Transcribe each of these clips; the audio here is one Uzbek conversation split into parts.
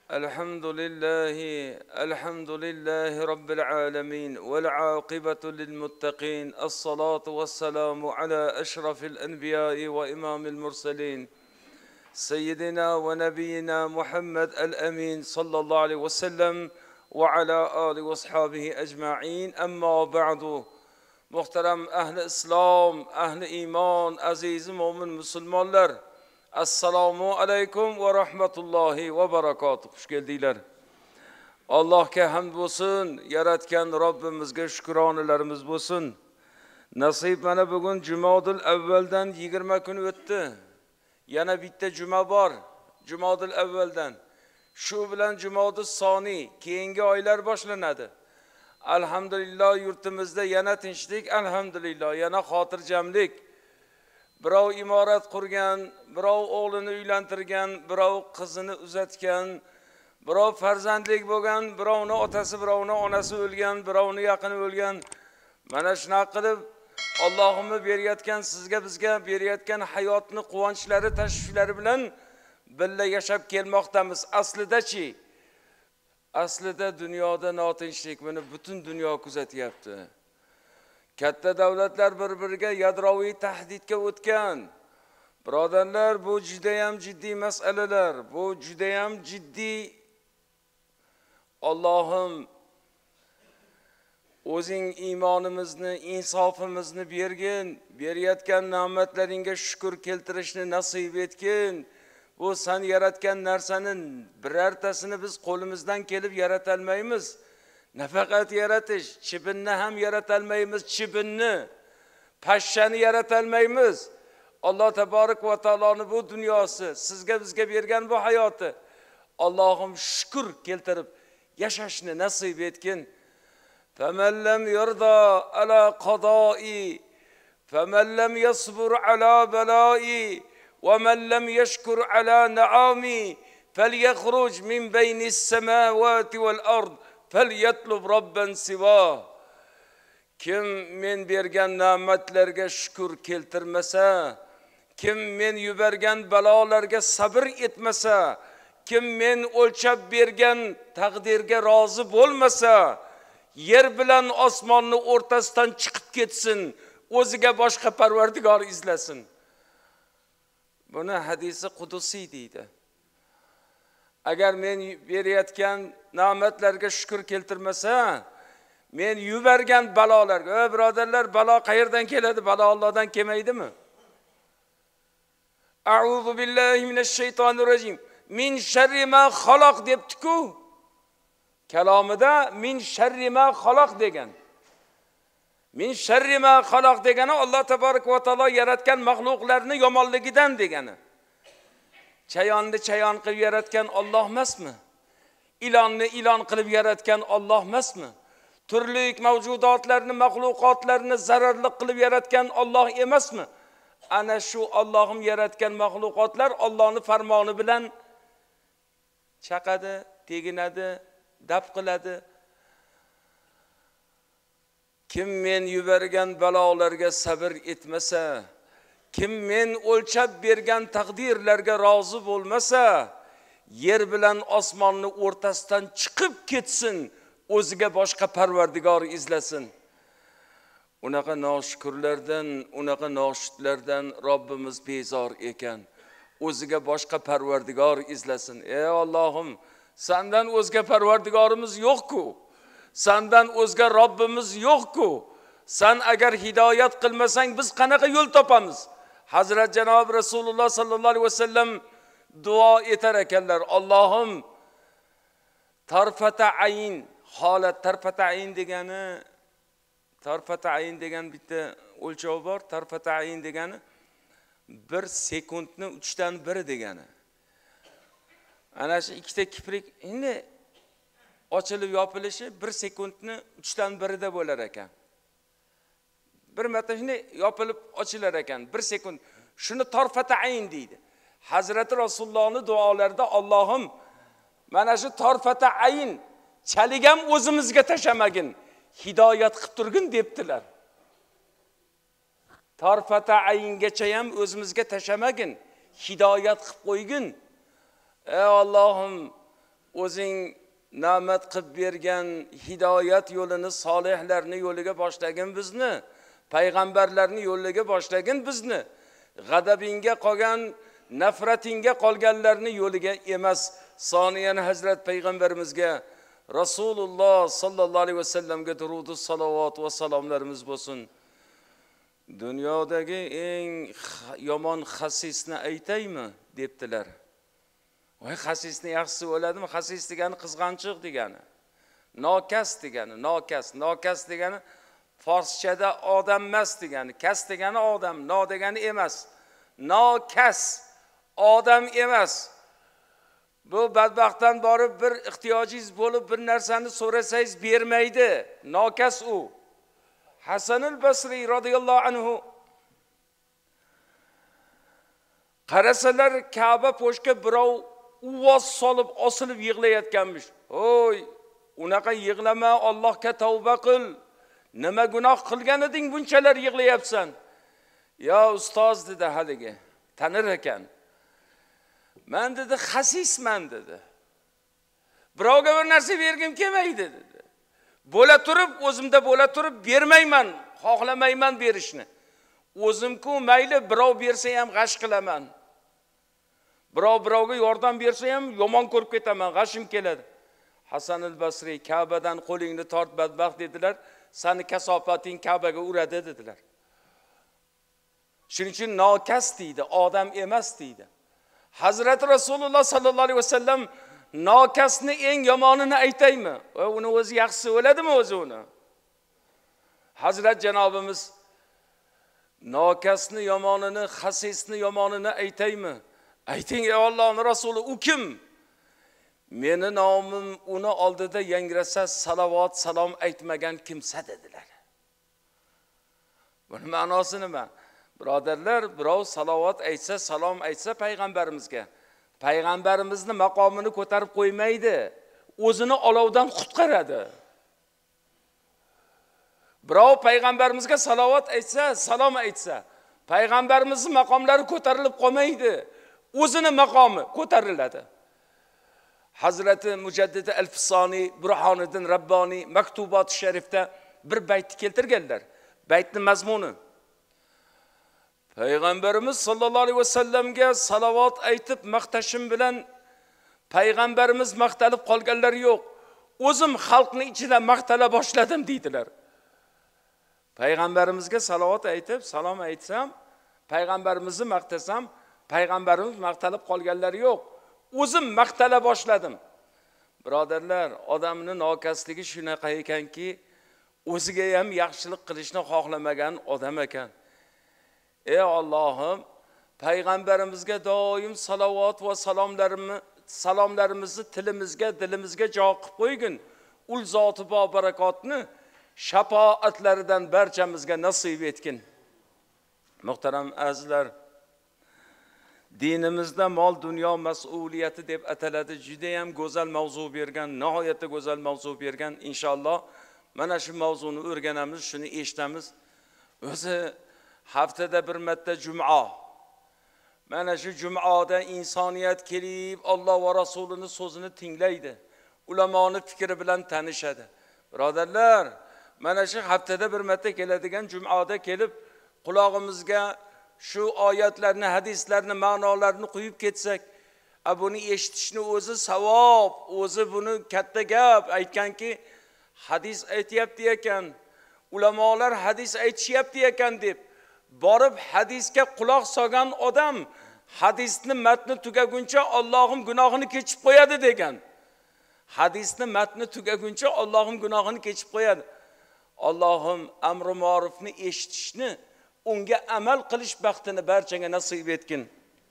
الحمد لله رب العالمين والعاقبة للمتقين الصلاة والسلام على أشرف الأنبياء وإمام المرسلين سيدنا ونبينا محمد الأمين صلى الله عليه وسلم وعلى آله وأصحابه أجمعين. أما بعد، محترم أهل إسلام، أهل إيمان، عزيز مؤمن مسلمانlar, assalomu alaykum va rahmatullohi va barakatuh. Xush keldinglar. Allohga hamd bo'lsin, yaratgan Robbimizga shukronalarimiz bo'lsin. Nasib mana bugun Jumadul Avvaldan 20 kun o'tdi. Yana bitta juma bor, Jumadul Avvaldan. Shu bilan Jumadul Soni, keyingi oylar boshlanadi. Alhamdulillah yurtimizda yana tinchlik, alhamdulillah yana xotirjamlik. Birov imorat qurgan, birov o'g'lini uylantirgan, birov qizini uzatgan, birov farzandlik bo'lgan, birovni otasi, birovni onasi o'lgan, birovni yaqini o'lgan. Mana shunaqa qilib Allohimiz berayotgan, sizga bizga berayotgan hayotni quvonchlari, tashvishlari bilan birga yashab kelmoqdamiz. Aslida dunyoda notinchlik buni butun dunyo kuzatyapti. Katta davlatlar bir-biriga yadroviy tahdidga o'tgan. Birodarlar, bu juda ham jiddiy masalalar, bu juda ham jiddiy. Allohim o'zing iymonimizni, insofimizni bergin, berayotgan ne'matlaringga shukr keltirishni nasib etgin. Bu sen yaratgan narsaning birortasini biz qo'limizdan kelib yarata olmaymiz. Nafaqat yaratish, chibinni ham yarata olmaymiz, chibinni, pashshani yarata olmaymiz. Alloh taborak va taoloning bu dunyosi, sizga bizga bergan bu hayoti Allohim shukr keltirib yashashni nasib etgin. فَمَنْ لَمْ يَرْضَى عَلَى قَضَائِي فَمَنْ لَمْ يَصْبُرْ عَلَى بَلَائِي وَمَنْ لَمْ يَشْكُرْ عَلَى نَعَامِي فَلْيَخْرُجْ مِنْ بَيْنِ السَّمَاوَاتِ وَالْأَرْضِ فَلْيَطْلُبْ رَبًّا سِوَاهُ. Kim men bergan ne'matlarga shukr keltirmasa, kim men yuborgan balolarga sabr etmasa, kim men o'lchab bergan taqdirga rozi bo'lmasa, yer bilan osmonni o'rtasidan chiqib ketsin, o'ziga boshqa parvardigor izlasin. Buni hadisi qudusiy deydi. Agar men berayotgan ne'matlarga shukr keltirmasa, men yuborgan balolarga, birodarlar, balo qayerdan keladi? Balo Allohdan kelmaydimi? A'udhu billahi minash shaytonir rojim. Min sharri ma xaloq debdi-ku. Kalomida min sharri ma xaloq degan. Min sharri ma xaloq degani Alloh taborak va taolo yaratgan mahluqlarni yomonligidan degani. Chayonni chayon qilib yaratgan Alloh emasmi? Ilonni ilon qilib yaratgan Alloh emasmi? Turli mavjudotlarni, mahluqotlarni zararli qilib yaratgan Alloh emasmi? Ana shu Allohim yaratgan mahluqotlar Allohning farmoni bilan chaqadi, teginadi, dab qiladi. Kim men yuborgan balolarga sabr etmasa, kim men o'lchab bergan taqdirlarga rozi bo'lmasa, yer bilan osmonni o'rtasidan chiqib ketsin, o'ziga boshqa parvardigor izlasin. Unaqa noshukrlardan, unaqa noshudlardan Robbimiz bezor ekan. O'ziga boshqa parvardigor izlasin. Ey Allohim, sendan o'zga parvardigorimiz yo'q-ku. Sendan o'zga Robbimiz yo'q-ku. Sen agar hidoyat qilmasang biz qanaqa yo'l topamiz? Hazrat Janob Rasululloh sallallohu alayhi vasallam duo etar ekanlar. Allohim tarfata ayn, holat tarfata ayn degani, tarfata ayn degan bitta o'lchov bor. Tarfata ayn degani 1 sekundni 3dan 1 degani. Ana shu ikkita kiprik endi ochilib yopilishi 1 sekundni 3dan 1 da bo'lar ekan. Bir marta shuni yopilib ochilar ekan, 1 sekund. Shuni tarfata ayn deydi. Hazrati Rasulullohning duolarida Allohim mana shu tarfata ayn chaligam o'zimizga tashamagin, hidoyat qilib turgin debdilar. Tarfata ayngacha ham o'zimizga tashamagin, hidoyat qilib qo'ygin. Ey Allohim, o'zing ne'mat qilib bergan hidoyat yo'lini, solihlarni yo'liga boshlagin bizni, payg'ambarlarni yo'liga boshlagin bizni. G'adabingga qolgan, nafratingga qolganlarni yo'liga emas. Soniyan Hazrat payg'ambarimizga Rasululloh sallallohu alayhi vasallamga durud-u salovat va salomlarimiz bo'lsin. Dunyodagi eng yomon xasisni aytaymi debdilar. Voy, xasisni yaxshisi o'ladimi? Xasis degani qizg'anchiq degani. Nokas degani, nokas. Nokas degani Farschada odam emas degani. Kas degani odam, no degani emas. Nokas odam emas. Bu badbaxtdan borib bir ehtiyojingiz bo'lib bir narsani so'rasangiz bermaydi. Nokas u. Hasan al-Basri radhiyallohu anhu qarasalar Ka'ba po'shga birov uvoz solib osilib yig'layotganmish. Hoy, unaqa yig'lama, Allohga tavba qil. Nima gunoh qilgan eding bunchalar yig'layapsan? Ya ustoz dedi haligi, tanir ekan. Men dedi xasisman dedi. Birovga bir narsa bergim kelmaydi dedi. Bo'la turib, o'zimda bo'la turib bermayman, xohlamayman berishni. O'zim-ku mayli birov bersa ham g'ash qilaman. Birovga yordam bersa ham yomon ko'rib ketaman, g'ashim keladi. Hasan al-Basri Ka'badan qo'lingni tort badbaxt dedilar. Seni kasofating Ka'baga uradi dedilar. Shuning uchun nokas deydi, odam emas deydi. Hazrat Rasululloh sallallohu alayhi vasallam nokasni eng yomonini aytaymi? Uni o'zi yaxshisi o'ladimi o'zi uni? Hazrat janobimiz nokasni yomonini, xasisni yomonini aytaymi? Ayting ey Allohning rasuli, u kim? Meni nomim uni oldida yangrasa salovat salom aytmagan kimsa dedilar. Buni ma'nosi nima? Birodarlar, birov salovat aytsa, salom aytsa payg'ambarimizga, payg'ambarimizni maqomini ko'tarib qo'ymaydi, o'zini olovdan qutqaradi. Birov payg'ambarimizga salovat aytsa, salom aytsa, payg'ambarimizning maqomlari ko'tarilib qolmaydi, o'zini maqomi ko'tariladi. Hazrati Mujaddid al-Fisoni Burhoniddin Rabboniy Maktubat-ı Sharifda bir baytni keltirganlar. Baytning mazmuni: Payg'ambarimiz sallallohu alayhi vasallamga salovat aytib maqtashim bilan payg'ambarimiz maqtalib qolganlari yo'q. O'zim xalqning ichida maqtala boshladim deydilar. Payg'ambarimizga salovat aytib, salom aytsam, payg'ambarimizni maqtasam, payg'ambarimiz maqtalib qolganlari yo'q. O'zim maqtala boshladim. Birodarlar, odamning nokasligi shunaqa ekanki, o'ziga ham yaxshilik qilishni xohlamagan odam ekan. Ey Allohim, payg'ambarimizga doim salovat va salomlarimizni tilimizga, dilimizga jo qilib qo'ygin. Ul zoti bo barakotni shafoatlaridan barchamizga nasib etgin. Muhtaram azizlar, dinimizda mol dunyo mas'uliyati deb ataladi. Juda ham go'zal mavzu bergan, nihoyatda go'zal mavzu bergan. Inshaalloh mana shu mavzuni o'rganamiz, shuni eshitamiz. O'zi haftada bir marta juma. Mana shu jumada insoniyat kelib Alloh va Rasulining so'zini tinglaydi. Ulamoning fikri bilan tanishadi. Birodarlar, mana shu haftada bir marta keladigan jumada kelib qulog'imizga shu oyatlarni, hadislarni, ma'nolarini quyib ketsak, buni eshitishni o'zi savob, o'zi buni katta gap aytganki, hadis aytayapti ekan, ulamolar hadis aytishyapti ekan deb borib hadisga quloq solgan odam hadisni matni tugaguncha Allohim gunohini kechib qo'yadi degan. Hadisni matni tugaguncha Allohim gunohini kechib qo'yadi. Allohim amri ma'rufni eshitishni, unga amal qilish baxtini barchaga nasib etgin.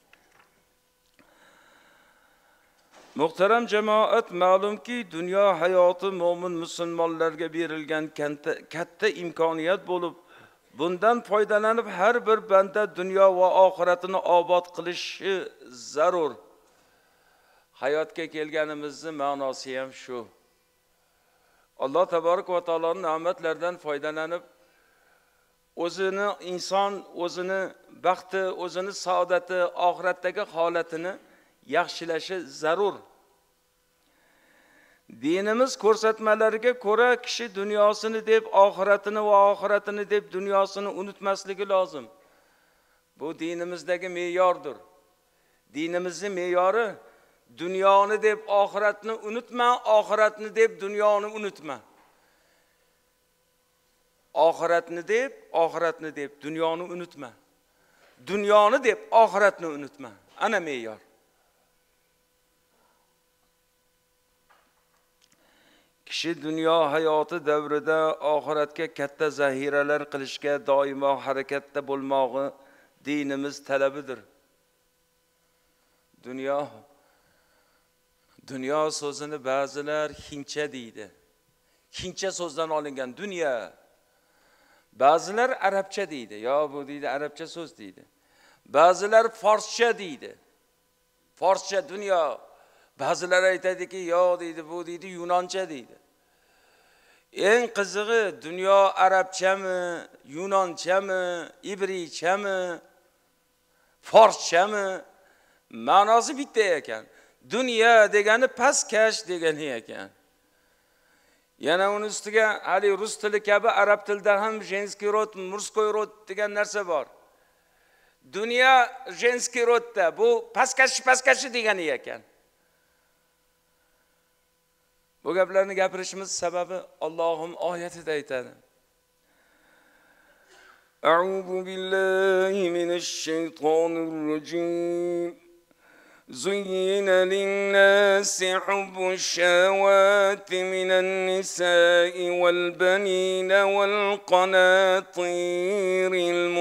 Muhtaram jamoat, ma'lumki dunyo hayoti mo'min musulmonlarga berilgan katta imkoniyat bo'lib, bundan foydalanib har bir banda dunyo va oxiratini obod qilishi zarur. Hayotga kelganimizning ma'nosi ham shu. Alloh taborak va taoloning ne'matlaridan foydalanib o'zini inson o'zini baxti, o'zini saodati, oxiratdagi holatini yaxshilashi zarur. Dinimiz ko'rsatmalariga ko'ra kishi dunyosini deb oxiratini va oxiratini deb dunyosini unutmasligi lozim. Bu dinimizdagi me'yordir. Dinimizning me'yori dunyoni deb oxiratni unutma, oxiratni deb dunyoni unutma. Oxiratni deb dunyoni unutma. Dunyoni deb oxiratni unutma. Ana me'yor. Kishi dunyo hayoti davrida oxiratga katta zahiralar qilishga doimo harakatda bo'lmog'i dinimiz talabidir. Dunyo so'zini ba'zilar hindcha deydi. Hindcha so'zdan olingan dunyo. Ba'zilar arabcha deydi. Yo bu deydi arabcha so'z deydi. Ba'zilar forscha deydi. Forscha dunyo. Ba'zilar aytadiki, yo deydi, bu deydi yunoncha deydi. Eng qizig'i dunyo arabchami, yunonchami, ibriychami, forschami? Ma'nosi bitta ekan. Dunyo degani pastkash degani ekan. Yana uning ustiga hali rus tili kabi arab tilida ham женский род, мужской род degan narsa bor. Dunyo женский родda bu pastkash degani ekan. Bu gaplarni gapirishimiz sababi Allohim oyatida aytadi. A'udhu billahi minash shaytonir rojim. زين للناس حب الشهوات من النساء والبنين والقناطير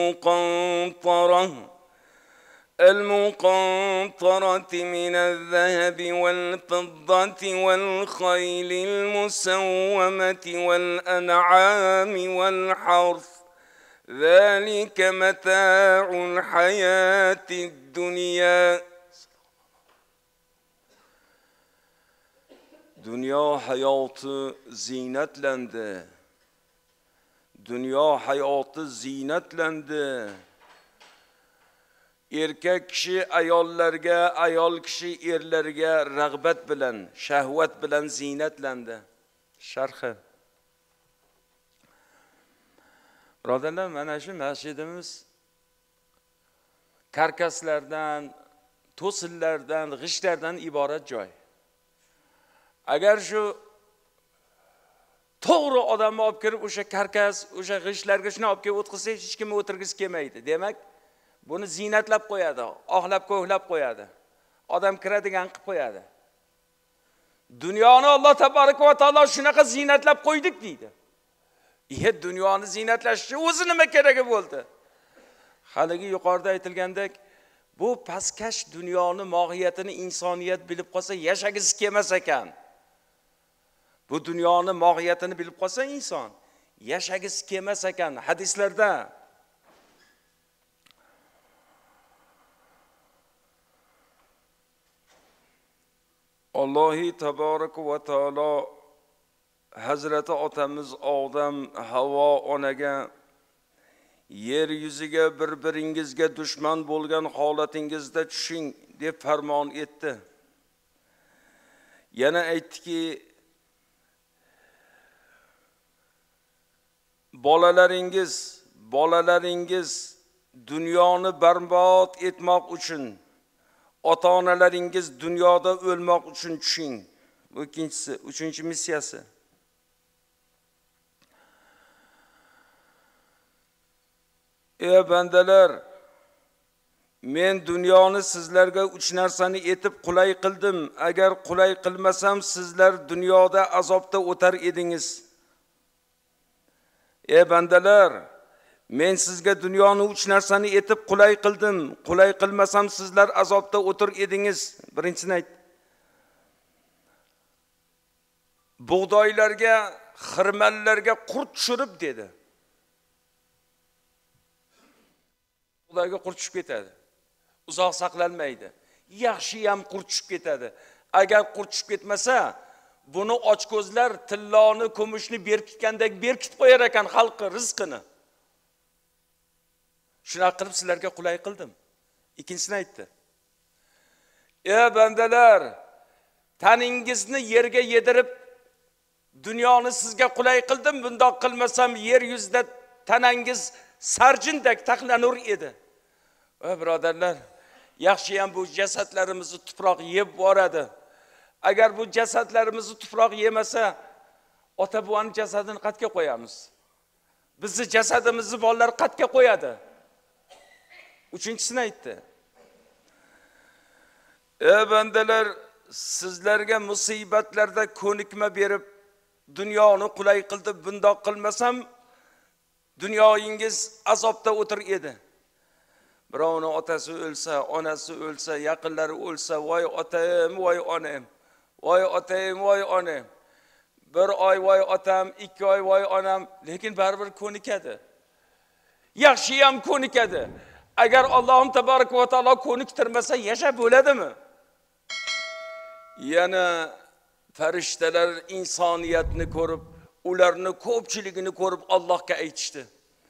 المقنطرة من الذهب والفضة والخيل المسومة والأنعام والحرث ذلك متاع الحياة الدنيا. Dünya hayatı zinetlendi. Dünya hayatı zinetlendi. Erkek kishi ayollarga, ayol kishi erlarga rag'bat bilan, shahvat bilan zinetlendi. Sharhi. Birodarlar, mana shu masjidimiz karkaslardan, to'sillardan, g'ishtlardan iborat joy. Agar shu to'g'ri odamni olib kirib o'sha karkas, o'sha g'ishtlarga shuni olib kelib o'tqizsa, hech kim o'tirgisi kelmaydi. Demak, buni zinatlab qo'yadi, oxlab ko'hlab qo'yadi. Odam kiradigan qilib qo'yadi. Dunyoni Alloh tabaraka va taolo shunaqa zinatlab qo'ydik deydi. Dunyoni zinatlashga o'zi nima keragi bo'ldi? Haligi yuqorida aytilgandek, bu pastkash dunyoni mohiyatini insoniyat bilib qolsa, yashagisi kelmas ekan. Bu dunyoni mohiyatini bilib qolsa inson yashagisi kelmas ekan. Hadislarda Alloh tabaraka va taolo Hazrati otamiz Odam, Havo onaga yer yuziga bir-biringizga dushman bo'lgan holatingizda tushing deb farmon etdi. Yana aytdiki, bolalaringiz dunyoni barbod etmoq uchun, ota-onalaringiz dunyoda o'lmoq uchun tushing. Bu ikkinchisi, uchinchi missiyasi. Ey bandalar, men dunyoni sizlarga uch narsani etib qulay qildim. Agar qulay qilmasam, sizlar dunyoda azobda o'tar edingiz. Ey bandalar, men sizga dunyoni uch narsani etib qulay qildim. Qulay qilmasam, sizlar azobda o'tir edingiz. Birinchisini ayt. Bug'doylarga, xirmallarga qurt tushirib dedi. Xudoga qurt tushib ketadi. Uzoq saqlanmaydi. Yaxshi ham qurt tushib ketadi. Agar qurt tushib ketmasa, buni ochko'zlar tilloni, kumushni berkitgandek berkitib qo'yar ekan xalqi rizqini. Shuna qilib sizlarga qulay qildim. Ikkinchisini aytdi. Ey bandalar, taningizni yerga yedirib, dunyoni sizga qulay qildim, bundoq qilmasam yer yuzida tanangiz sarjindek taqlanur edi. Va birodarlar, yaxshi ham bu jasadlarimizni tuproq yeb boradi. Agar bu jasadlarimizni tuproq yemasa, ota buvaning jasadini qatga qo'yamiz? Bizni jasadimizni bolalar qatga qo'yadi. Uchinchisini aytdi. Ey bandalar, sizlarga musibatlarda ko'nikma berib, dunyoni qulay qildi, bundoq qilmasam dunyoyingiz azobda o'tir edi. Birovning otasi o'lsa, onasi o'lsa, yaqinlari o'lsa, voy otam, voy onam, voy otam, voy onam. Bir oy voy otam, 2 oy voy onam, lekin baribir ko'nikadi. Yaxshi ham ko'nikadi. Agar Allohim tabarak va taolo ko'niktirmasa, yashab bo'ladimi? Yana farishtalar insoniyatni ko'rib, ularni ko'pchiligini ko'rib Allohga aytishdi.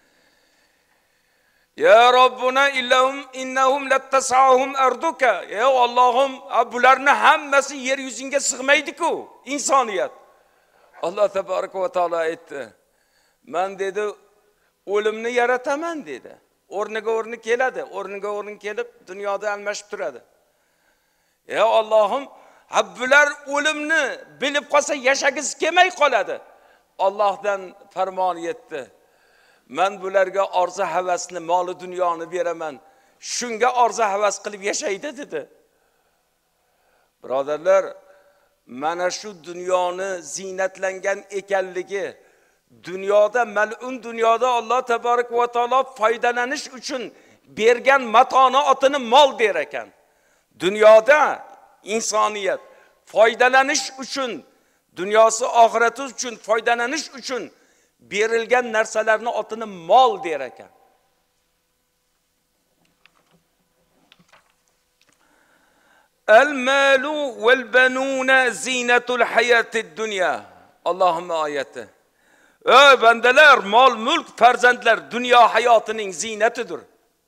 Ya Robbuna innahum lattasahum arduka. Ya Allohim, bularni hammasi yer yuziga sig'maydi-ku, insoniyat. Allah tabarak va taolo aytdi. Men dedi, o'limni yarataman dedi. O'rniga o'rni keladi, o'rniga o'rni kelib dunyoda almashib turadi. Ya Allohim, bular o'limni bilib qolsa yashagiz kelmay qoladi. Allohdan farmon yetdi. Men bularga orzu havasni, moli dunyoni beraman. Shunga orzu havas qilib yashaydi dedi. Birodarlar, mana shu dunyoni ziynatlangan ekanligi, dunyoda mal'un dunyoda Alloh tabarak va taolo foydalanish uchun bergan matoni otini mol der ekan. Dunyoda insoniyat foydalanish uchun, dunyosi oxirati uchun foydalanish uchun berilgan narsalarni otini mol der ekan. Al-malu vel-banuna zinatul hayatid dunya. Allohumma oyati. Ey bandalar, mol, mulk, farzandlar dunyo hayotining ziynatidir.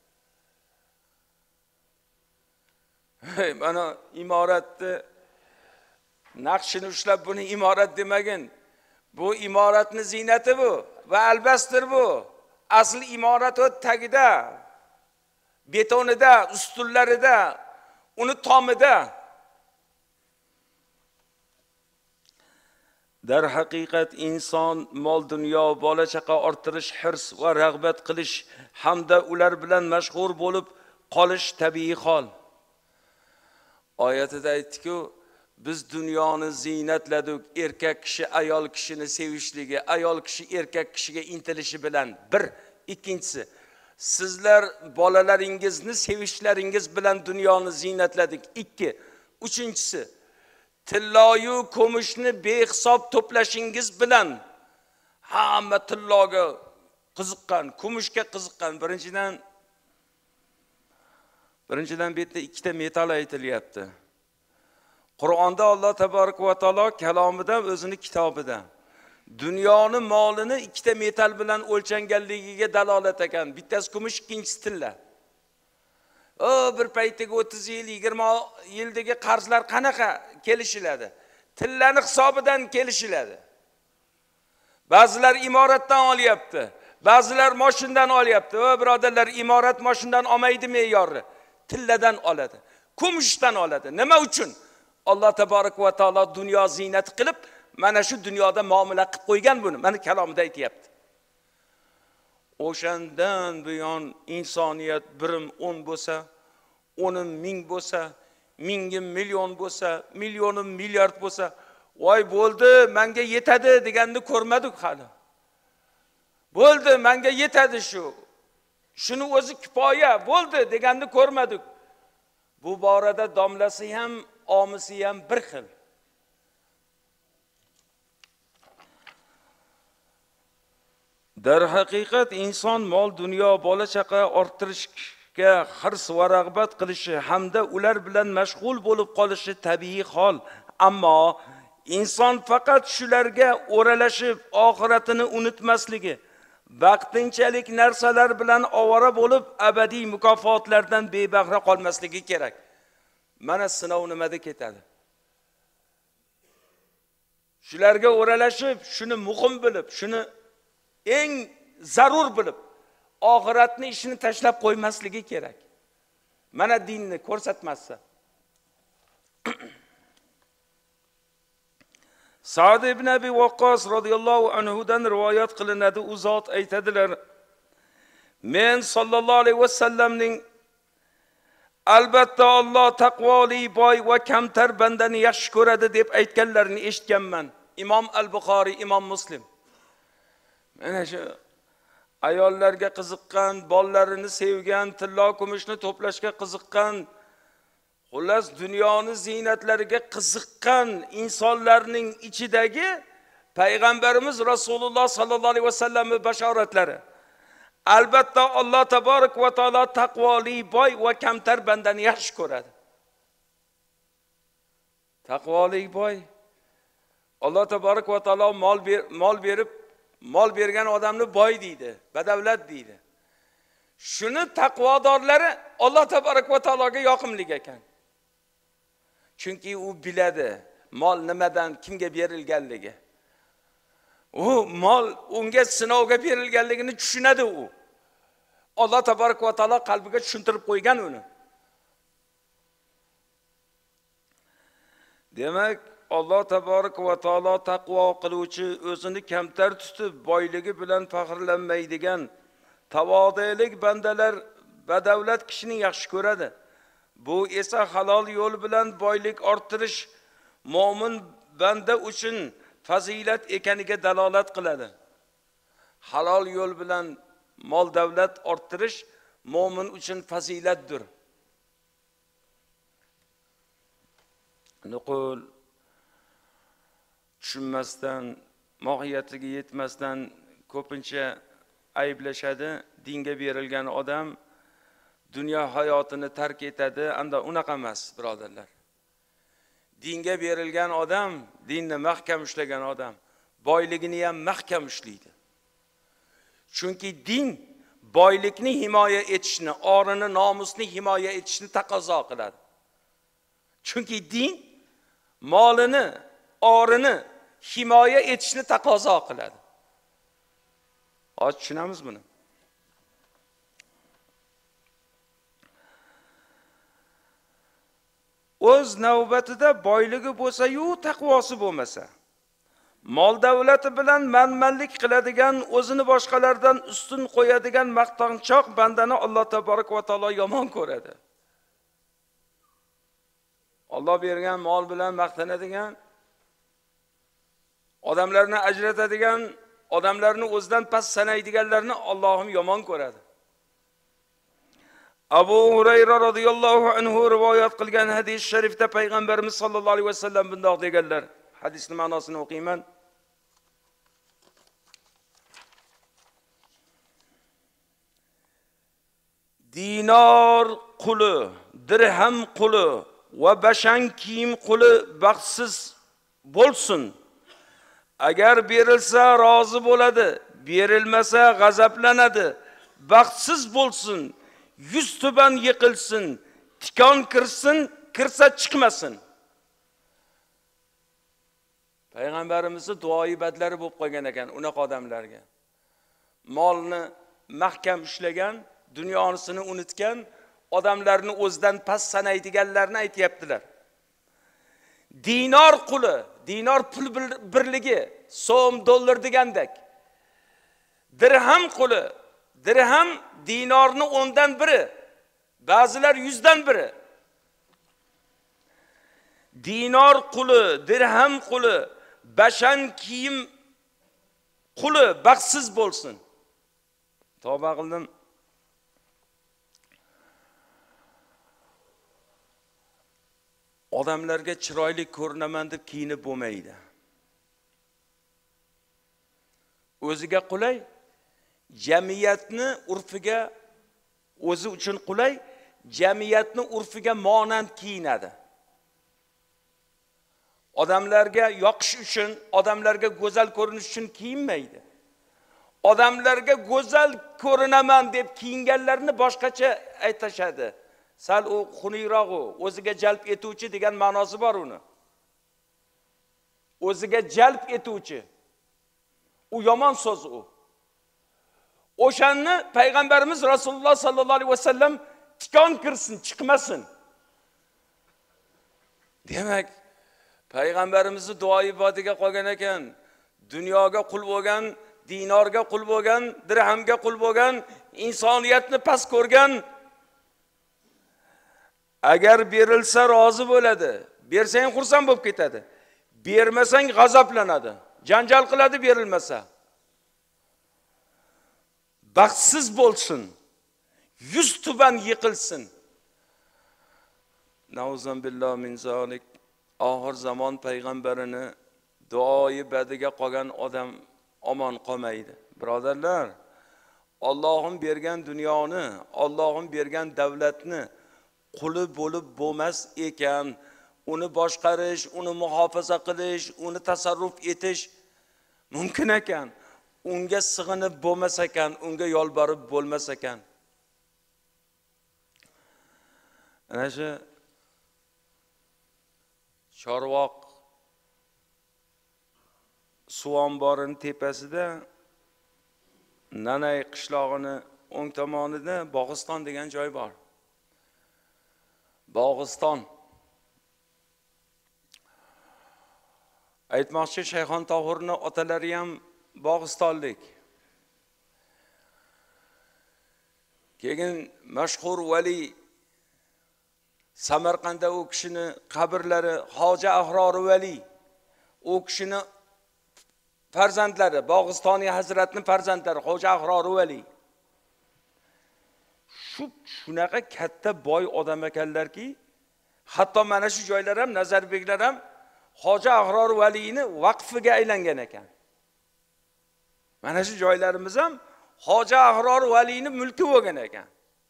Mana imoratni naqshini ushlab buni imorat demagin. Bu imoratning ziynati bu va albastir bu. Asl imorat o tagida, betonida, ustunlarida, uni tomida. Dar haqiqat inson mol dunyo, bola chaqa orttirish, hirs va rag'bat qilish hamda ular bilan mashg'ul bo'lib qolish tabiiy hol. Oyatida aytdi-ku, biz dunyoni ziynatladik, erkak kishi ayol kishini sevishligi, ayol kishi erkak kishiga intilishi bilan. Bir, ikkinchisi, sizlar bolalaringizni sevishlaringiz bilan dunyoni ziynatladik. 2, uchinchisi, tilloyu ko'mishni behisob to'plashingiz bilan hamma tilloga qiziqqan, ko'mishga qiziqqan. Birinchidan bu yerda 2 ta metal aytilyapti. Qur'onda Alloh tabarak va taolo kalomida, o'zini kitobida dunyoni molini 2 ta metal bilan o'lchanganligiga dalolat ekan. Bittasi kumush, ikkinchisi tilla. Bir paytdagi 30 yil, 20 yildagi qarzlar qanaqa kelishiladi? Tillani hisobidan kelishiladi. Ba'zilar imoratdan olyapti, ba'zilar moshindan olyapti. Va birodarlar, imorat moshindan olmaydi me'yorni. Tilladan oladi, kumushdan oladi. Nima uchun? Alloh tabarak va taolo dunyo ziynati qilib, mana shu dunyoda muomala qilib qo'ygan buni. Mana kalomida aytayapti. O'shandan buyon insoniyat birim 10 bo'lsa, 10 ming bo'lsa, mingim million bo'lsa, millionim milliard bo'lsa, voy bo'ldi, menga yetadi deganni ko'rmadik hali. Bo'ldi, menga yetadi shu. Shuni o'zi kifoya bo'ldi deganni ko'rmadik. Bu borada domlasi ham, omisi ham bir xil. Dar haqiqat inson mol dunyo, bola chaqa orttirishga hirs va rag'bat qilishi hamda ular bilan mashg'ul bo'lib qolishi tabiiy hol. Ammo inson faqat shularga o'ralashib, oxiratini unutmasligi, vaqtinchalik narsalar bilan ovora bo'lib, abadiy mukofotlardan bebahra qolmasligi kerak. Mana sinov nimada ketadi? shularga o'ralashib, shuni muhim bilib, shuni eng zarur bilib, oxiratni ishini tashlab qo'ymasligi kerak. Mana dinni ko'rsatmasa. Sa'd ibn Abi Waqqas radhiyallohu anhu dan rivoyat qilinadi, u zot aytadilar: Men sallallohu alayhi vasallamning albatta Alloh taqvoli, boy va kamtar bandani yaxshi ko'radi deb aytganlarini eshitganman. Imom Al-Buxoriy, Imom Muslim. Mana shu ayollarga qiziqqan, bolalarini sevgan, tilla kumushni to'plashga qiziqqan, xullas dunyoni ziynatlariga qiziqqan insonlarning ichidagi payg'ambarimiz Rasululloh sallallohu alayhi vasallamning bashoratlari. Albatta Alloh taborak va taolo taqvoli, boy va kamtar bandani yaxshi ko'radi. Taqvoli boy. Alloh taborak va taolo mol bergan odamni boy deydi, badavlat deydi. Shuni taqvodorlari Alloh taborak va taologa yoqimli ekan. Chunki u biladi mol nimadan, kimga berilganligi. U mol unga sinovga berilganligini tushunadi u. Alloh taborak va taolo qalbiga tushuntirib qo'ygan uni. Demak, Alloh taborak va taolo taqvo qiluvchi, o'zini kamtar tutib, boyligi bilan faxrlanmaydigan tavodelik bandalar badavlat kishini yaxshi ko'radi. Bu esa halol yo'l bilan boylik orttirish mo'min banda uchun fazilat ekaniga dalolat qiladi. Halol yo'l bilan mol davlat orttirish mo'min uchun fazilatdir. Nuqul tushunmasdan, mohiyatiga yetmasdan ko'pincha ayblashadi. Dinga berilgan odam dunyo hayotini tark etadi. Anda unaqa emas, birodarlar. Dinga berilgan odam, dinni mahkam ushlagan odam, boyligini ham mahkam ushlaydi. Chunki din boylikni himoya etishni, orini, nomusni himoya etishni taqozo qiladi. Chunki din molini, orini himoya etishni taqozo qiladi. Hozir tushunamiz buni. O'z navbatida boyligi bo'lsa-yu, taqvosi bo'lmasa, mol davlati bilan manmanlik qiladigan, o'zini boshqalardan ustun qo'yadigan maqtanchoq bandani Alloh taborak va taolo yomon ko'radi. Alloh bergan mol bilan maqtanadigan, odamlarni ajratadigan, odamlarni o'zidan past sanaydiganlarni Allohim yomon ko'radi. Abu Hurayra radhiyallohu anhu rivoyat qilgan hadis sharifda payg'ambarimiz sallallohu alayhi vasallam bundoq deganlar. Hadisning ma'nosini o'qiyman. Dinar quli, dirham quli va bashan kiyim quli baxtsiz bo'lsin. Agar berilsa rozi bo'ladi, berilmasa g'azablanadi. Baxtsiz bo'lsin. Yuz tuban yiqilsin, tikon kirsin, kirsa chiqmasin. Payg'ambarimizning duoyi badlari bo'lib qolgan ekan unaqa odamlarga. Molni mahkam ushlagan, dunyosini unutgan, odamlarni o'zidan past sanaydiganlarni aytayaptilar. Dinar quli, dinar pul birligi, so'm, dollar degandek. Dirham quli, dirham dinarni 10dan biri, ba'zilar 100dan biri. Dinar quli, dirham quli, bashan kiyim quli baxtsiz bo'lsin. Tavba qildim. Odamlarga chiroyli ko'rinaman deb kiyinib bo'lmaydi. O'ziga qulay, jamiyatni urfiga, o'zi uchun qulay, jamiyatni urfiga monand kiyinadi. Odamlarga yoqish uchun, odamlarga go'zal ko'rinish uchun kiyinmaydi. Odamlarga go'zal ko'rinaman deb kiyinganlarni boshqacha aytashadi. Sal u xuniyroq, o'ziga jalb etuvchi degan ma'nosi bor uni. o'ziga jalb etuvchi. U yomon so'z u. O'shanni payg'ambarimiz Rasululloh sallallohu alayhi vasallam tikon kirsin, chiqmasin. Demak, payg'ambarimizni duo ibodatiga qolgan ekan, dunyoga qul bo'lgan, dinorga qul bo'lgan, dirhamga qul bo'lgan, insoniyatni past ko'rgan, agar berilsa rozi bo'ladi, bersang xursand bo'lib ketadi, bermasang g'azablanadi, janjal qiladi berilmasa. Baxtsiz bo'lsin, yuz tuban yiqilsin. Nauzan billah min zalik. Oxir zamon payg'ambarini duoi badiga qolgan odam omon qolmaydi. Birodarlar, Allohim bergan dunyoni, Allohim bergan davlatni quli bo'lib bo'lmas ekan, uni boshqarish, uni muhofaza qilish, uni tasarruf etish mumkin ekan. Unga sig'inib bo'lmas ekan, unga yolborib bo'lmas ekan. Ana shu Chorvoq suv omborining tepasida Nanay qishlog'ini o'ng tomonida Bog'iston degan joy bor. Bog'iston. Aytmoqchi, Shayxon Tohirning otalari ham Bog'istonlik. Keyin mashhur vali Samarqandda u kishini qabrlari Hoji Ahrori vali, u kishini farzandlari, Bog'istoniy hazratning farzandlari Hoji Ahrori vali. Shunaqa katta boy odam ekanlarki, hatto mana shu joylar ham, Nazarbeklar ham Hoji Ahrori valini vaqfiga aylangan ekan. Mana shu joylarimiz ham Hoji Ahrori valini mulki bo'lgan ekan.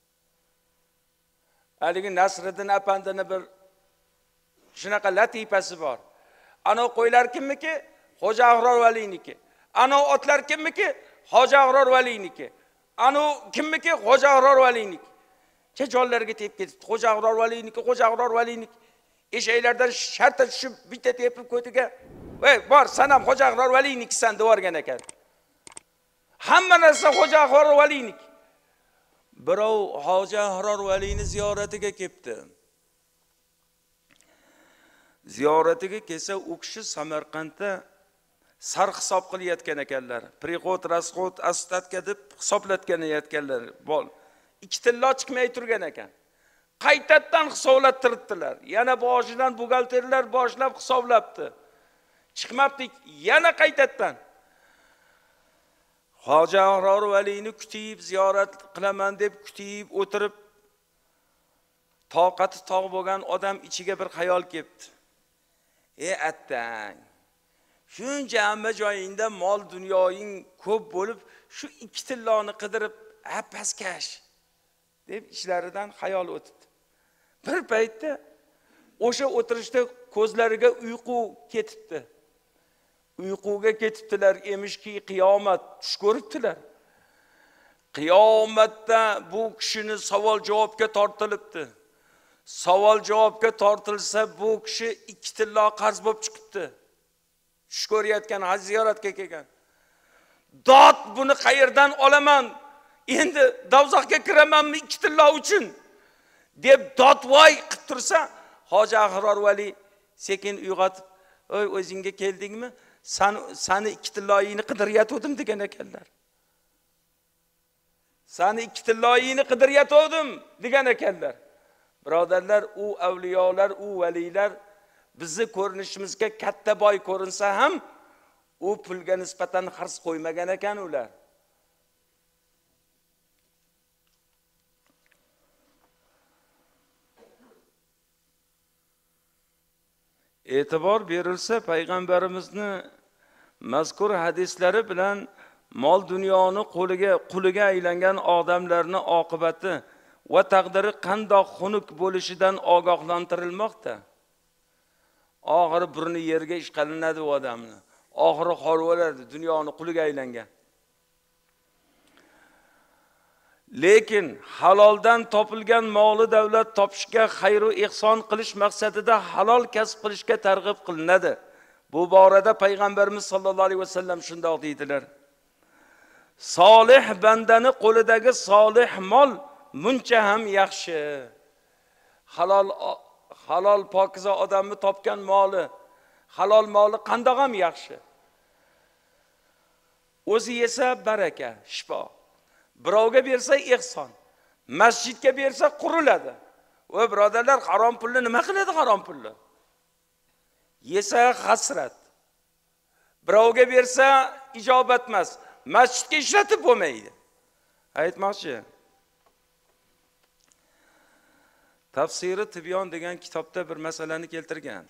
Haligi Nasriddin apandini bir shunaqa latifasi bor. Ana qo'ylar kimniki? Hoji Ahrori valiniki. Ana otlar kimniki? Hoji Ahrori valiniki. Ana kimniki? Hoji Ahrori valiniki. Jonlarga tepib ketibdi. Hoji Ahrori valiniki, Hoji Ahrori valiniki. Eshaklardan shartta tushib bitta tepib ko'tiga, "Voy, bor, sen ham Hoji Ahrori valinikisan" deb o'rgan ekan. Hamma narsa Hoji Ahrori valiniki. Birov Hoji Ahrori valini ziyoratiga kelibdi. Ziyoratiga kelsa, u kishi Samarqandda sar hisob qilayotgan ekanlar. Prixod, rasxod, ostatka deb hisoblatgan aytganlar. Bol. 2 tillo chiqmay turgan ekan. Qaytadan hisoblattirdilar. Yana boshidan buxgalterlar boshlab hisoblabdi. Chiqmabdi, yana qaytadan. Hoji Ahrori valini kutib, ziyorat qilaman deb kutib o'tirib, toqati tog' bo'lgan odam ichiga bir xayol kelibdi. Attang, shuncha hamma joyingda mol dunyoying ko'p bo'lib, shu 2 tilloni qidirib, paskash deb ishlaridan xayol o'tdi. Bir paytda o'sha o'tirishda ko'zlariga uyqu ketibdi. Uyquga ketibdilar, emishki qiyomat tush ko'ribdilar. Qiyomatda bu kishini savol javobga tortilibdi. Savol javobga tortilsa bu kishi 2 tillo qarz bo'lib chiqibdi. Tush ko'rayotgan, haj ziyoratga kelgan. Dod, buni qayerdan olaman? Endi dovzaxga kiramanmi 2 tillo uchun? deb dodvoy qilib tursa, Hoji Ahrori vali sekin uyg'otib, "Oy, o'zingga keldingmi? Sani 2 tilloyingni qidiryotgandim" degan ekanlar. Sani 2 tilloyingni qidiryotgandim degan ekanlar. Birodarlar, u avliyolar, u valilar bizni ko'rinishimizga katta boy ko'rinsa ham, u pulga nisbatan xars qo'ymagan ekan ular. E'tibor berilsa, payg'ambarimizni mazkur hadislari bilan mol dunyoni quliga aylangan odamlarning oqibati va taqdiri qandoq xunuk bo'lishidan ogohlantirilmoqda. Oxiri burni yerga ishqalinadi u odamni. Oxiri xorvalardi, dunyoni quliga aylangan. Lekin haloldan topilgan moli davlat topishga, xayr va ihson qilish maqsadida halol kasb qilishga targ'ib qilinadi. Bu borada payg'ambarimiz sollallohu alayhi vasallam shunday deydilar: solih bandani qo'lidagi solih mol muncha ham yaxshi. Halol pokiza odamni topgan moli, halol moli qandoq ham yaxshi. O'zi yesa baraka, shifo. Birovga bersa ihson. Masjidga bersa quriladi. Va birodarlar, harom pulni nima qiladi harom pulni? Yesa hasrat. Birovga bersa ijobat emas. Masjidga ishlatib bo'lmaydi. Aytmoqchi. Tafsiri Tibyon degan kitobda bir masalani keltirgan.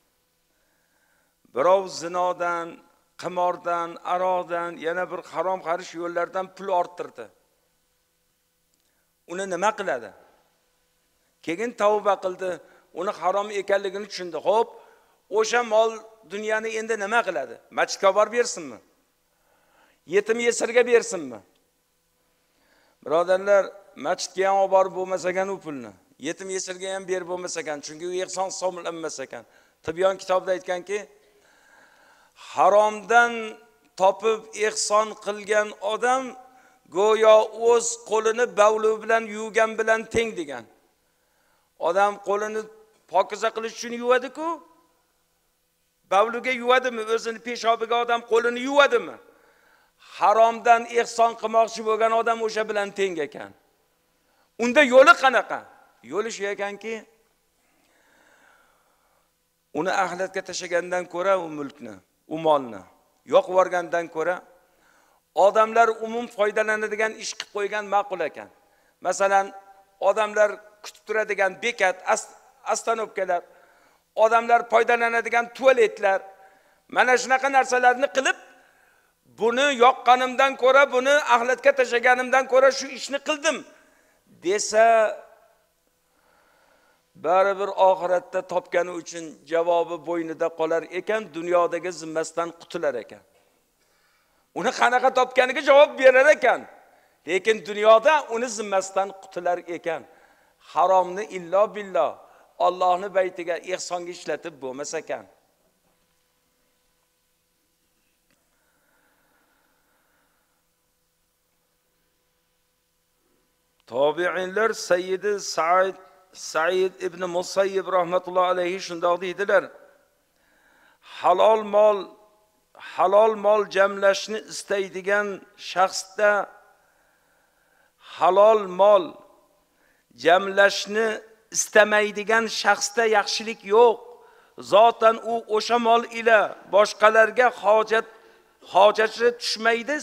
Birov zinodan, qimordan, aroqdan, yana bir harom xarish yo'llardan pul orttirdi. Uni nima qiladi? Keyin tavba qildi, uni harom ekanligini tushundi. Xo'p, o'sha mol dunyoni endi nima qiladi? Masjidga borib bersinmi? Yetim yesirga bersinmi? Birodarlar, masjidga ham olib borib bo'lmas ekan u pulni. Yetim yesirga ham berib bo'lmas ekan, chunki u ihson hisoblanmas ekan. Tibyon kitobida aytganki, haromdan topib ihson qilgan odam go'yo o'z qo'lini bavlu bilan yuvgan bilan teng degan. Odam qo'lini pokiza qilish uchun yuvadi-ku. Bavluga yuvadimi? O'zini peshobiga odam qo'lini yuvadimi? Haromdan ihson qilmoqchi bo'lgan odam o'sha bilan teng ekan. Unda yo'li qanaqa? Yo'li shu ekanki, uni axlatga tashagandan ko'ra u mulkni, u molni yo'q yuborgandan ko'ra odamlar umum foydalanadigan ish qilib qo'ygan ma'qul ekan. Masalan, odamlar kutib turadigan bekat, astanovkalar, odamlar foydalanadigan tualetlar, mana shunaqa narsalarni qilib, buni yoqqanimdan ko'ra, buni axlatga tashaganimdan ko'ra shu ishni qildim desa, baribir oxiratda topgani uchun javobi bo'ynida qolar ekan, dunyodagi zimmasidan qutular ekan. Uni qanaqa topganiga javob berar ekan, lekin dunyoda uni zimmasidan qutular ekan. Haromni illo billo Allohning baytiga ihsonga ishlatib bo'lmas ekan. Tobiinlar Sayyidi Said ibn Musayyib rahmatullohi alayhi shunday dedilar: halol mol jamlashni istaydigan shaxsda halol mol jamlashni istamaydigan shaxsda yaxshilik yo'q. Zotan u o'sha mol ila boshqalarga hojatga tushmaydi,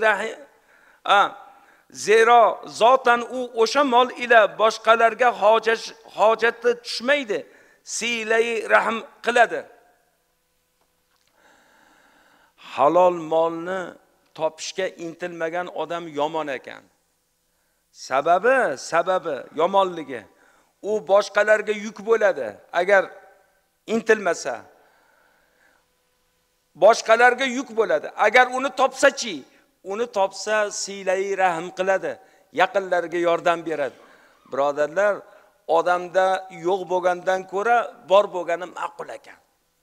zero zotan u o'sha mol ila boshqalarga hojatga tushmaydi, silai rahm qiladi. Halol molni topishga intilmagan odam yomon ekan. Sababi yomonligi. U boshqalarga yuk bo'ladi agar intilmasa. Boshqalarga yuk bo'ladi. Agar uni topsa-chi, uni topsa silai rahm qiladi, yaqinlarga yordam beradi. Birodarlar, odamda yo'q bo'lgandan ko'ra bor bo'lgani ma'qul ekan.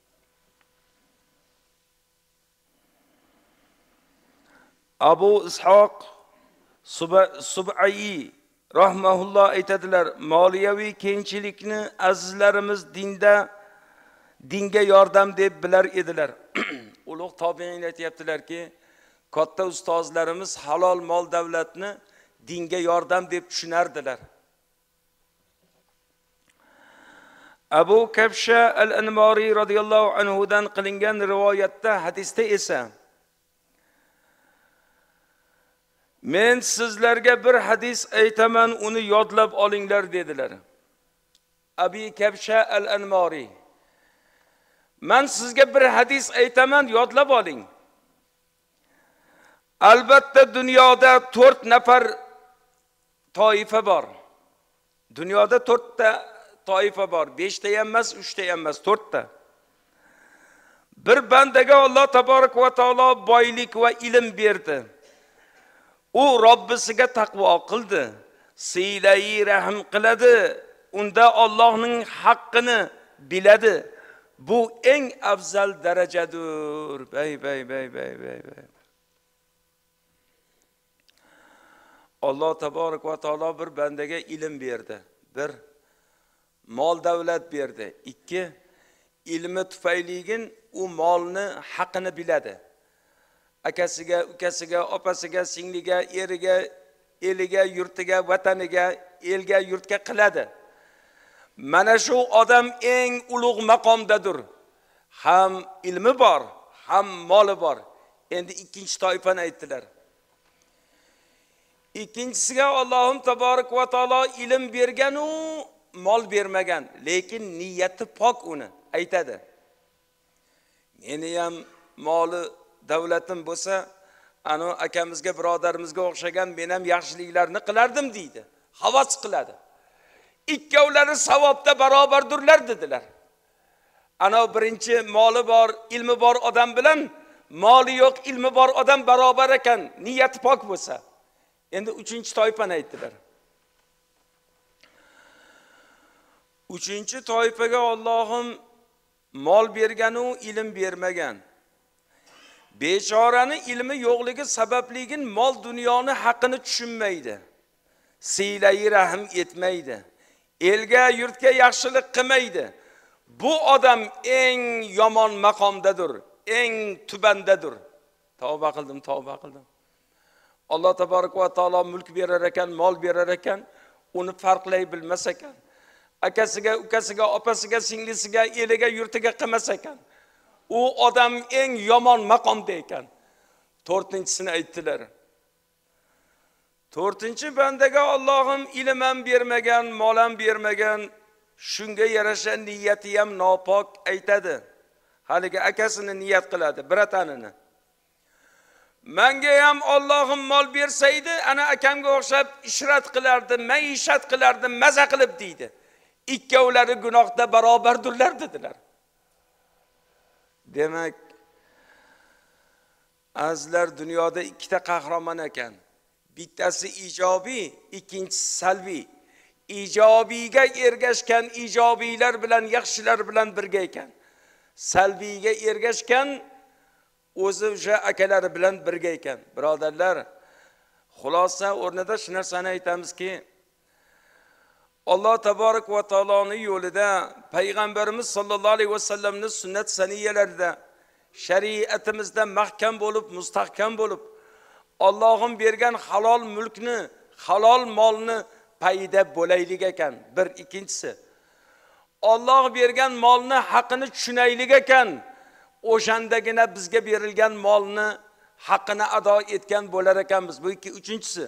Abu Ishoq Sub'ai rahmahulloh aytadilar: moliyaviy kengchilikni azizlarimiz dinga yordam deb bilar edilar. Ulug' tobiin aytibdilarki, katta ustozlarimiz halol mol davlatni dinga yordam deb tushunardilar. Abu Kabsha al-Anmari radhiyallohu anhu dan qilingan rivoyatda, hadisda esa, men sizlarga bir hadis aytaman, uni yodlab olinglar dedilar. Abi Kabsha al-Anmari: men sizga bir hadis aytaman, yodlab oling. Albatta dunyoda 4 nafar toifa bor. Dunyoda 4 ta toifa bor. 5 ta ham emas, 3 ta ham emas, 4 ta. Bir bandaga Alloh taborak va taolo boylik va ilm berdi. U Robbisiga taqvo qildi, silai rahm qiladi, unda Allohning haqqini biladi Bu eng afzal darajadir. Bay. Alloh taborak va taolo bir bandaga ilm berdi. Bir, mol davlat berdi. Ikki, ilmi tufayligin u molni haqini biladi. Akasiga, ukasiga, opasiga, singliga, eriga, eliga, yurtiga, vataniga, elga, yurtga qiladi. Mana shu odam eng ulug' maqomdadir. Ham ilmi bor, ham moli bor. Endi ikkinchi toifani aytdilar. İkincisiga Allohim taborak va taolo ilm bergan u mol bermagan, lekin niyati pok uni aytadi. Meni ham moli davlatim bo'lsa, ana akamizga, birodarimizga o'xshagan men ham yaxshiliklarni qilardim deydi. Havas qiladi. Ikkovlari savobda barobardirlar dedilar. Ana birinchi moli bor, ilmi bor odam bilan moli yo'q, ilmi bor odam barobar ekan, niyati pok bo'lsa. Endi uchinchi toifani aytdilar. Uchinchi toifaga Allohim mol bergan u ilm bermagan. Bechorani ilmi yo'qligi sababligin mol dunyoni haqini tushunmaydi. Siylai rahim etmaydi. Elga, yurtga yaxshilik qilmaydi. Bu odam eng yomon maqomdadir, eng tubandadir. Tavba qildim. Allah tabarak va taolo mulk berar ekan, mol berar ekan, uni farqlay bilmas ekan. Akasiga, ukasiga, opasiga, singlisiga, eliga, yurtiga qilmas ekan. U odam eng yomon maqomda ekan. To'rtinchisini aytdilar. To'rtinchi bandaga Allohim ilm ham bermagan, mol ham bermagan, shunga yarasha niyati ham nopok aytadi. Haligi akasini niyat qiladi, bratanini. Menga ham Allohim mol bersaydi, ana akamga o'xshab ishrat qilardim, maishat qilardim, maza qilib deydi. Ikkovlari gunohda barobardirlar dedilar. Demak, azlar dunyoda ikkita qahramon ekan. Bittasi ijobiy, ikkinchisi salbiy. Ijobiyga ergashgan ijobiylar bilan, yaxshilar bilan birga ekan. Salbiyga ergashgan o'zi o'sha akalari bilan birga ekan. Birodarlar, xulosa o'rnida shu narsani aytamizki, Alloh taborak va taoloning yo'lida, payg'ambarimiz sollallohu alayhi vasallamning sunnat saniyalarida, shariatimizda mahkam bo'lib, mustahkam bo'lib, Allohim bergan halol mulkni, halol molni payda bo'laylik ekan. Bir, ikkinchisi, Alloh bergan molni haqini tushunaylik ekan. O'shandagina bizga berilgan molni haqqini ado etgan bo'lar ekanmiz. Bu ikki. Uchinchisi,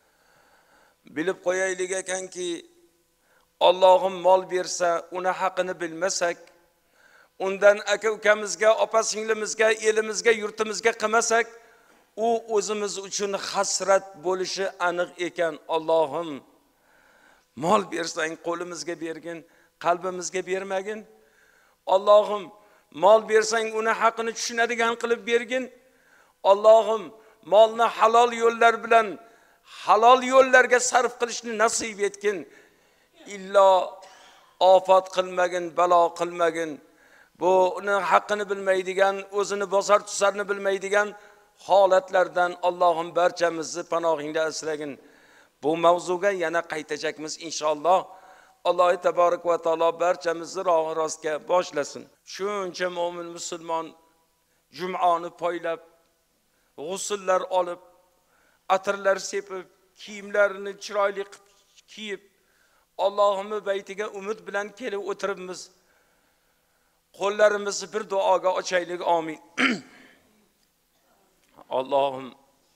bilib qo'yaylik ekanki, Allohim mol bersa, uni haqqini bilmasak, undan aka-ukamizga, opa-singlimizga, elimizga, yurtimizga qilmasak, u o'zimiz uchun hasrat bo'lishi aniq ekan. Allohim mol bersang qo'limizga bergin, qalbimizga bermagin. Allohim mol bersang uni haqqini tushunadigan qilib bergin. Allohim molni halol yo'llar bilan halol yo'llarga sarf qilishni nasib etgin. Illo ofat qilmagin, balo qilmagin. Bu uni haqqini bilmaydigan, o'zini bosar tusarni bilmaydigan holatlardan Allohim barchamizni panohingda asragin. Bu mavzuga yana qaytajakmiz inshaalloh. Alloh taborak va taolo barchamizni roh rostga boshlasin. Shuncha mo'min musulmon jum'oni poylab, g'usullar olib, atirlar sepib, kiyimlarini chiroyli kiyib, Allohimning baytiga umid bilan kelib o'tiribmiz. Qo'llarimizni bir duoga ochaylik. Amin. Allohim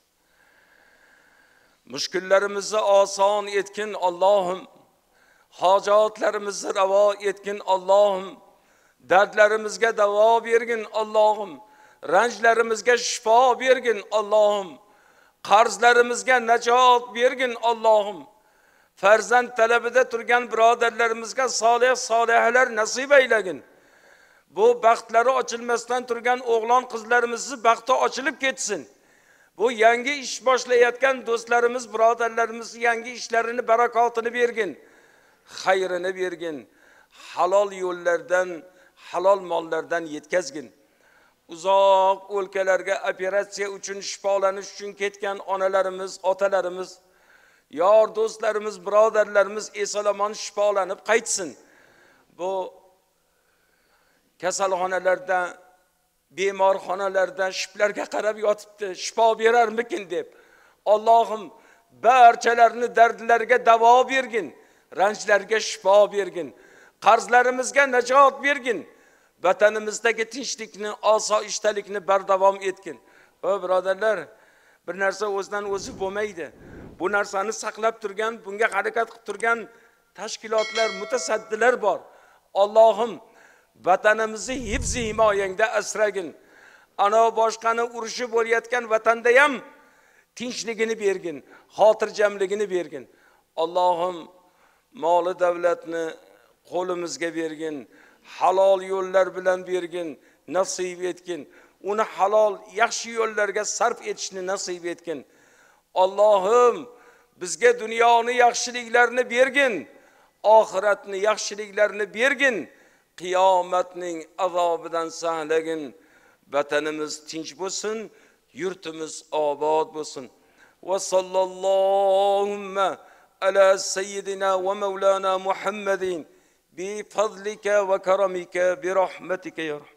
mushkullarimizni oson etgin. Allohim hojatlarimizni ravo etgin. Allohim dardlarimizga davo bergin. Allohim ranjlarimizga shifo bergin. Allohim qarzlarimizga najot bergin. Allohim farzand talabida turgan birodarlarimizga solih solihlar nasib aylagin. Bu baxtlari ochilmasdan turgan o'g'lon qizlarimizni baxti ochilib ketsin. Bu yangi ish boshlayotgan do'stlarimiz, birodarlarimiz yangi ishlarini barakotini bergin, xayrini bergin. Halol yo'llardan halol mollardan yetkazgin. Uzoq o'lkalarga operatsiya uchun shifolanish uchun ketgan onalarimiz, otalarimiz, yor do'stlarimiz, birodarlarimiz eson-omon shifolanib qaytsin. Bu kasalxonalarda, bemorxonalarda shiflarga qarab yotibdi, shifo berarmikin deb. Allohim barchalarni dardlariga davo bergin, ranjlarga shifo bergin, qarzlarimizga najot bergin, vatanimizdagi tinchlikni, osoyishtalikni bardavom etgin. O birodarlar, bir narsa o'zidan o'zi bo'lmaydi. Bu narsani saqlab turgan, bunga harakat qilib turgan tashkilotlar, mutasaddilar bor. Allohim vatanimizni hifz-i himoyangda asragin. Ana boshqani urushi bo'layotgan vatanda ham tinchligini bergin, xotirjamligini bergin. Allohim moli davlatni qo'limizga bergin, halol yo'llar bilan bergin, nasib etgin. Uni halol, yaxshi yo'llarga sarf etishni nasib etgin. Allohim bizga dunyoni yaxshiliklarini bergin, oxiratni yaxshiliklarini bergin, qiyomatning azobidan saqlagin. Vatanimiz tinch bo'lsin, yurtimiz obod bo'lsin. Va sallallohu ala sayyidina va maulana Muhammadin bi fadlika va karamika bi rahmatika ya